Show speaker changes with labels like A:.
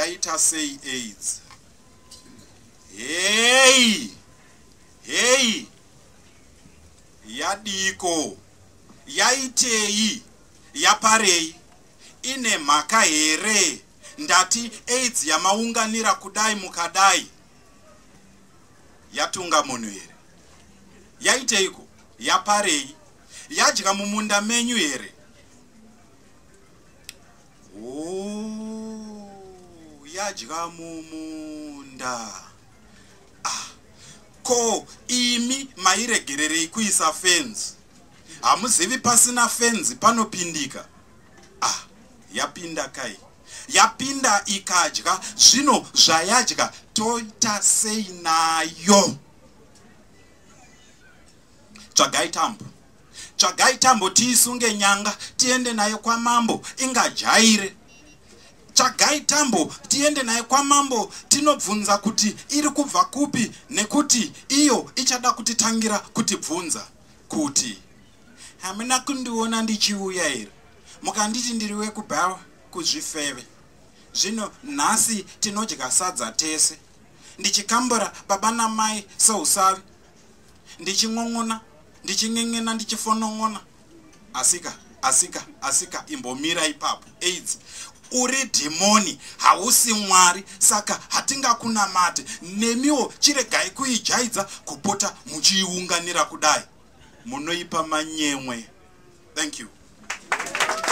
A: Yaita Sei AIDS. Hey, yadiko, yaitei, yaparei, ine maka here, ndati AIDS yamaunganira kudai mukadai, yatunga munhu here, yaiteiko, yaparei, yadya mumunda menyu here. Yadya mumunda. Ko imi mairegererei kuisa fence. Hamuzivi pasina fence panopindika. Yapinda kai. Yapinda ikadya. Zvino zvayadya toita sei nayo. Tsvagai tambo tiisunge nyanga tiende nayo kwa mambo ingajaire. Tsvagai tambo tiende nayo kwa mambo tinobvunza kuti iri kubva kupi, nekuti iyo ichada kutitangira kutibvunza kuti hamuna kundiona ndichiuya here, mukanditi ndiri wekubhawa kuzvifeve. Zvino nhasi tinodya sadza tese, ndichikambura baba namai seusavi, ndichin'on'ona, ndichin'en'ena, ndichifonon'ona. Asika imbomira ipapo. AIDS uri dhimoni, hausi mwari, saka hatingakunamate. Nemiwo chiregai kuijaidza kupota muchiiunganira kudai, munoipa manyemwe. Thank you.